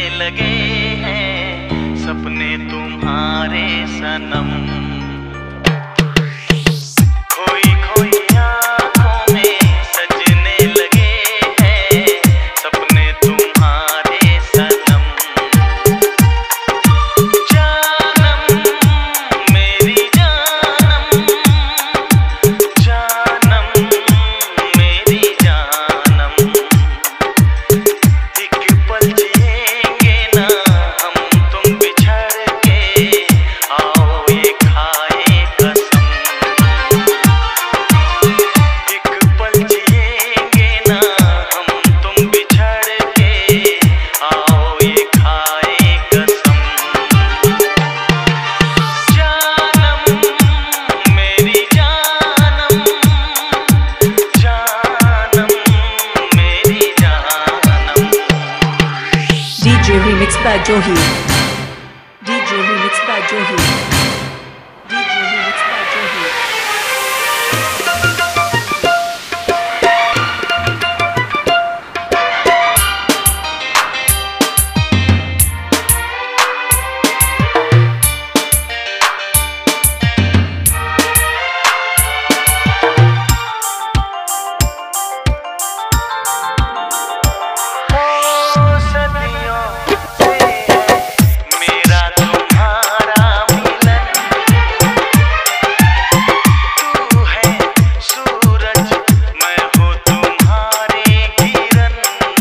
लगे हैं सपने तुम्हारे सनम। खोई खोई आँखों में सजने लगे हैं सपने तुम्हारे सनम। जानम मेरी जानम, जानम मेरी जानम। एक पल जिएंगे ना हम तुम बिछड़ के, आओ ये खाए कसम। एक पल जिएंगे ना हम तुम बिछड़ के, आओ ये खाए कसम। जानम मेरी जानम, जानम मेरी जानम। DJ remix by Johi. DJ remix by Johi. DJ remix by Johi. सदियों से मेरा तुम्हारा मिलन, तू है सूरज मैं हूँ तुम्हारी किरण।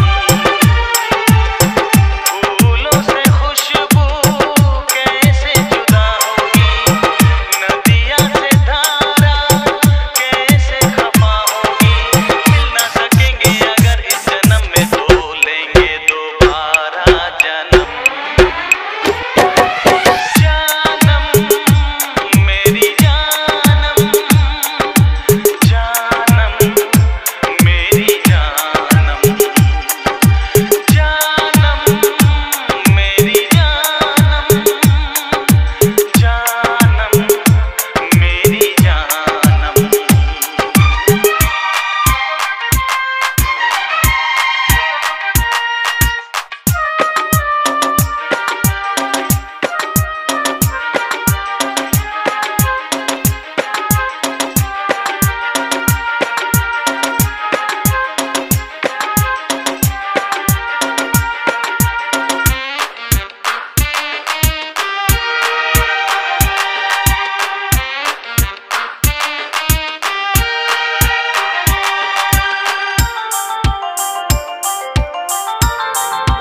फूलों से खुशबू कैसे जुदा होगी, नदियाँ से धारा कैसे खफा होगी। मिल ना सकेंगे अगर इस जन्म में, तो लेंगे दोबारा जन्म। जानम मेरी जानम, जानम मेरी जानम। जानम मेरी जानम, जानम मेरी जानम।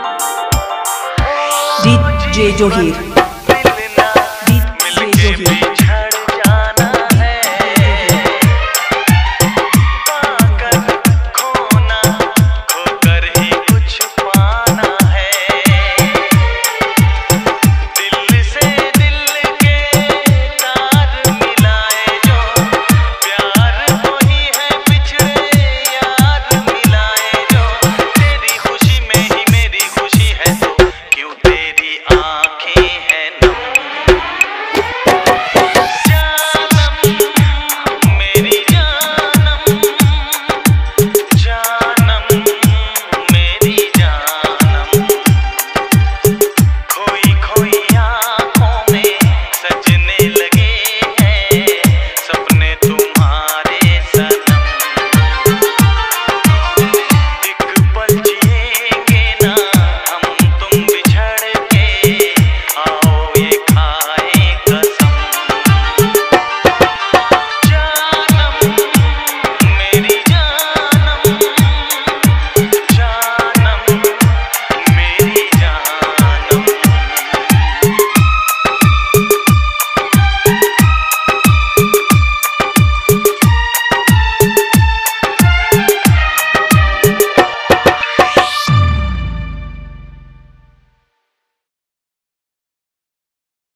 DJ Johi. DJ Johi.